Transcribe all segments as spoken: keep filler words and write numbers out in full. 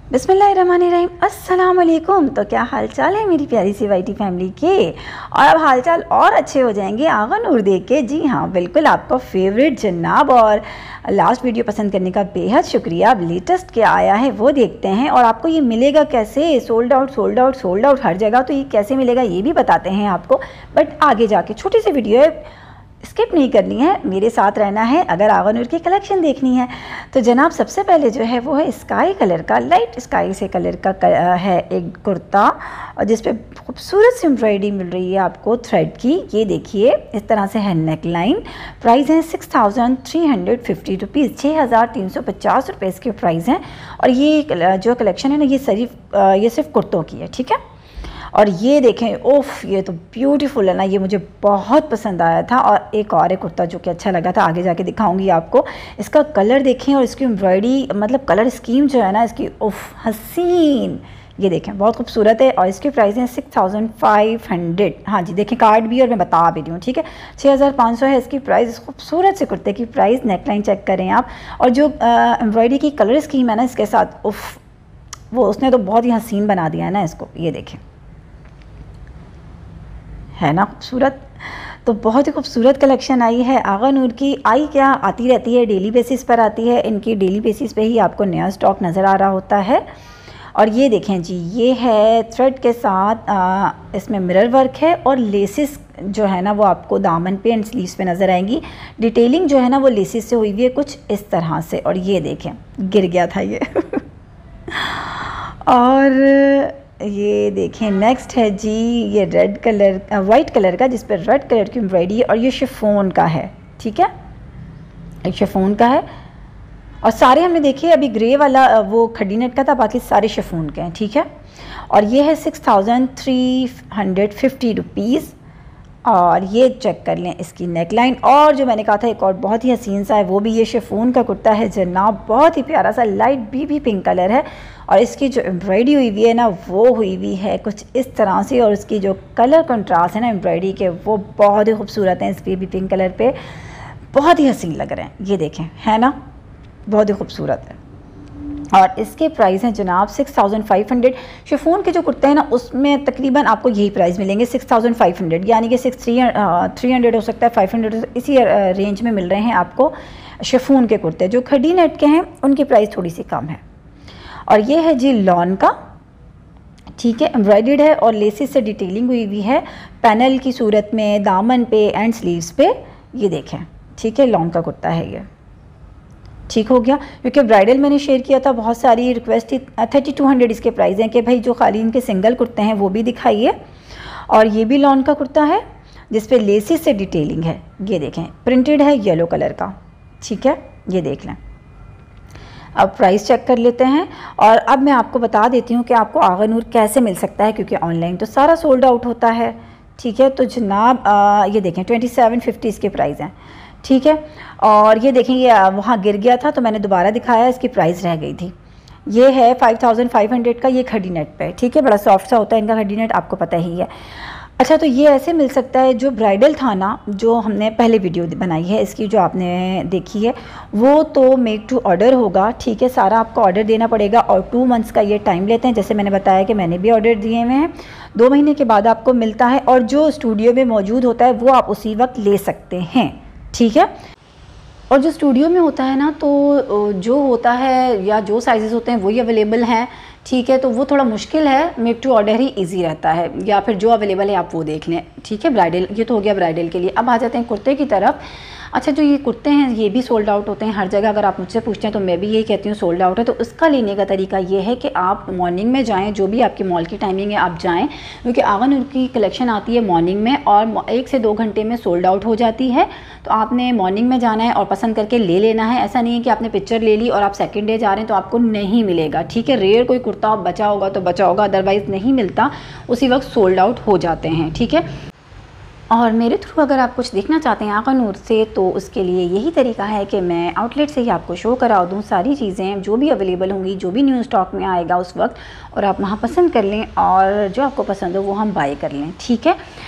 बिस्मिल्लाहिर्रहमानिर्रहीम, अस्सलाम वालेकुम। तो क्या हाल चाल है मेरी प्यारी सी वाईटी फैमिली के। और अब हाल चाल और अच्छे हो जाएंगे आगा नूर देख के। जी हाँ, बिल्कुल आपका फेवरेट जन्नाब। और लास्ट वीडियो पसंद करने का बेहद शुक्रिया। अब लेटेस्ट क्या आया है वो देखते हैं। और आपको ये मिलेगा कैसे, sold out sold out sold out हर जगह, तो ये कैसे मिलेगा ये भी बताते हैं आपको। बट आगे जाके छोटी सी वीडियो है, स्किप नहीं करनी है, मेरे साथ रहना है अगर आगा नूर की कलेक्शन देखनी है। तो जनाब सबसे पहले जो है वो है स्काई कलर का, लाइट स्काई से कलर का है एक कुर्ता, और जिस पे खूबसूरत सी एम्ब्रॉयडरी मिल रही है आपको थ्रेड की। ये देखिए इस तरह से है नेक लाइन। प्राइस है six thousand three hundred fifty rupees, छः हज़ार तीन सौ पचास रुपये इसके प्राइस हैं। और ये जो कलेक्शन है ना, ये सिर्फ ये सिर्फ कुर्तों की है, ठीक है। और ये देखें, ओफ ये तो ब्यूटीफुल है ना, ये मुझे बहुत पसंद आया था। और एक और एक कुर्ता जो कि अच्छा लगा था, आगे जाके दिखाऊंगी आपको। इसका कलर देखें और इसकी एम्ब्रॉयडरी, मतलब कलर स्कीम जो है ना इसकी, उफ हसीन। ये देखें बहुत खूबसूरत है। और इसकी प्राइस है सिक्स थाउजेंड फाइव हंड्रेड। हाँ जी, देखें कार्ड भी और मैं बता भी रही हूँ, ठीक है। छः हज़ार पाँच सौ है इसकी प्राइस। खूबसूरत से कुर्ते की प्राइस। नेकलाइन चेक करें आप। और जो एम्ब्रॉयडरी की कलर स्कीम है ना इसके साथ, उफ वो उसने तो बहुत ही हसीन बना दिया है ना इसको। ये देखें, है ना खूबसूरत। तो बहुत ही खूबसूरत कलेक्शन आई है आगा नूर की। आई क्या आती रहती है, डेली बेसिस पर आती है। इनकी डेली बेसिस पे ही आपको नया स्टॉक नज़र आ रहा होता है। और ये देखें जी, ये है थ्रेड के साथ आ, इसमें मिरर वर्क है। और लेसिस जो है ना वो आपको दामन पे एंड स्लीव्स पे नज़र आएंगी। डिटेलिंग जो है ना वो लेसिस से हुई हुई है कुछ इस तरह से। और ये देखें, गिर गया था ये और ये देखें नेक्स्ट है जी, ये रेड कलर, वाइट कलर का, जिस पर रेड कलर की एम्ब्रॉयडरी। और ये शिफॉन का है, ठीक है, एक शिफॉन का है। और सारे हमने देखे, अभी ग्रे वाला वो खड्डी नेट का था, बाकी सारे शिफॉन के हैं, ठीक है। और ये है six thousand three hundred fifty rupees. और ये चेक कर लें इसकी नेकलाइन। और जो मैंने कहा था एक और बहुत ही हसीन सा है, वो भी ये शिफॉन का कुर्ता है जनाब। बहुत ही प्यारा सा लाइट बेबी पिंक कलर है। और इसकी जो एम्ब्रॉयडरी हुई हुई है ना वो हुई हुई है कुछ इस तरह से। और उसकी जो कलर कंट्रास्ट है ना एम्ब्रॉयडरी के, वो बहुत ही खूबसूरत हैं इस बेबी पिंक कलर पे। बहुत ही हसीन लग रहे हैं, ये देखें, है ना, बहुत ही खूबसूरत है। और इसके प्राइस हैं जनाब six thousand five hundred. Chiffon के जो कुर्ते हैं ना उसमें तकरीबन आपको यही प्राइस मिलेंगे, सिक्स थाउजेंड फाइव हंड्रेड, यानी कि सिक्स थ्री थ्री हंड्रेड हो सकता है, फाइव हंड्रेड, इसी रेंज में मिल रहे हैं आपको शिफॉन के कुर्ते। जो खड्डी नेट के हैं उनकी प्राइस थोड़ी सी कम है। और ये है जी लॉन का, ठीक है, एम्ब्रॉयडर्ड है और लेसिस से डिटेलिंग हुई हुई है पैनल की सूरत में, दामन पे एंड स्लीव्स पे। ये देखें, ठीक है, लॉन का कुर्ता है ये, ठीक हो गया। क्योंकि ब्राइडल मैंने शेयर किया था, बहुत सारी रिक्वेस्ट थी। थर्टी टू हंड्रेड इसके प्राइस हैं कि भाई जो खाली इनके सिंगल कुर्ते हैं वो भी दिखाइए। और ये भी लॉन का कुर्ता है जिस पे लेसिस से डिटेलिंग है। ये देखें, प्रिंटेड है येलो कलर का, ठीक है, ये देख लें। अब प्राइस चेक कर लेते हैं। और अब मैं आपको बता देती हूँ कि आपको आगा नूर कैसे मिल सकता है, क्योंकि ऑनलाइन तो सारा सोल्ड आउट होता है, ठीक है। तो जनाब आ, ये देखें ट्वेंटी सेवन फिफ्टी इसके प्राइस हैं, ठीक है। और ये देखें, ये वहाँ गिर गया था तो मैंने दोबारा दिखाया, इसकी प्राइस रह गई थी। ये है फाइव थाउजेंड फाइव हंड्रेड का, ये खड्डी नेट पे, ठीक है, बड़ा सॉफ्ट सा होता है इनका खड्डी नेट, आपको पता ही है। अच्छा, तो ये ऐसे मिल सकता है। जो ब्राइडल था ना, जो हमने पहले वीडियो बनाई है इसकी, जो आपने देखी है, वो तो मेक टू ऑर्डर होगा, ठीक है, सारा आपको ऑर्डर देना पड़ेगा। और टू मंथ्स का ये टाइम लेते हैं, जैसे मैंने बताया कि मैंने भी ऑर्डर दिए हुए हैं। दो महीने के बाद आपको मिलता है। और जो स्टूडियो में मौजूद होता है वो आप उसी वक्त ले सकते हैं, ठीक है। और जो स्टूडियो में होता है ना, तो जो होता है या जो साइजेस होते हैं वही अवेलेबल हैं, ठीक है। तो वो थोड़ा मुश्किल है, मेक टू ऑर्डर ही इजी रहता है, या फिर जो अवेलेबल है आप वो देख लें, ठीक है। ब्राइडल, ये तो हो गया ब्राइडल के लिए। अब आ जाते हैं कुर्ते की तरफ। अच्छा, जो ये कुर्ते हैं ये भी सोल्ड आउट होते हैं हर जगह। अगर आप मुझसे पूछते हैं तो मैं भी यही कहती हूँ सोल्ड आउट है। तो उसका लेने का तरीका ये है कि आप मॉर्निंग में जाएं, जो भी आपकी मॉल की टाइमिंग है आप जाएं, क्योंकि आगा नूर की कलेक्शन आती है मॉर्निंग में और एक से दो घंटे में सोल्ड आउट हो जाती है। तो आपने मॉर्निंग में जाना है और पसंद करके ले लेना है। ऐसा नहीं है कि आपने पिक्चर ले ली और आप सेकेंड डे जा रहे हैं तो आपको नहीं मिलेगा, ठीक है। रेयर कोई कुर्ता बचा होगा तो बचा होगा, अदरवाइज़ नहीं मिलता, उसी वक्त सोल्ड आउट हो जाते हैं, ठीक है। और मेरे थ्रू अगर आप कुछ देखना चाहते हैं आगा नूर से, तो उसके लिए यही तरीका है कि मैं आउटलेट से ही आपको शो करा दूँ सारी चीज़ें जो भी अवेलेबल होंगी, जो भी न्यू स्टॉक में आएगा उस वक्त, और आप वहाँ पसंद कर लें और जो आपको पसंद हो वो हम बाय कर लें, ठीक है।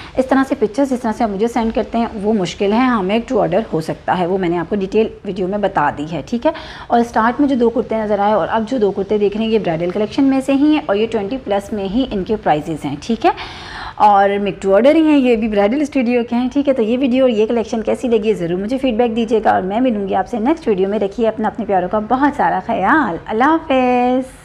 इस तरह से पिक्चर्स जिस तरह से आप मुझे सेंड करते हैं वो मुश्किल है, हाँ मेक टू ऑर्डर हो सकता है, वो मैंने आपको डिटेल वीडियो में बता दी है, ठीक है। और स्टार्ट में जो दो कुर्ते नज़र आए और अब जो दो कुर्ते देख रहे हैं ये ब्राइडल कलेक्शन में से ही हैं और ये ट्वेंटी प्लस में ही इनके प्राइजेज़ हैं, ठीक है। और मेक टू ऑर्डर ही हैं, ये भी ब्राइडल स्टूडियो के हैं, ठीक है। तो ये वीडियो और ये कलेक्शन कैसी लगी ज़रूर मुझे फीडबैक दीजिएगा और मैं मिलूँगी आपसे नेक्स्ट वीडियो में। रखिए अपना अपने प्यारों का बहुत सारा ख्याल। अल्लाह हाफ़िज़।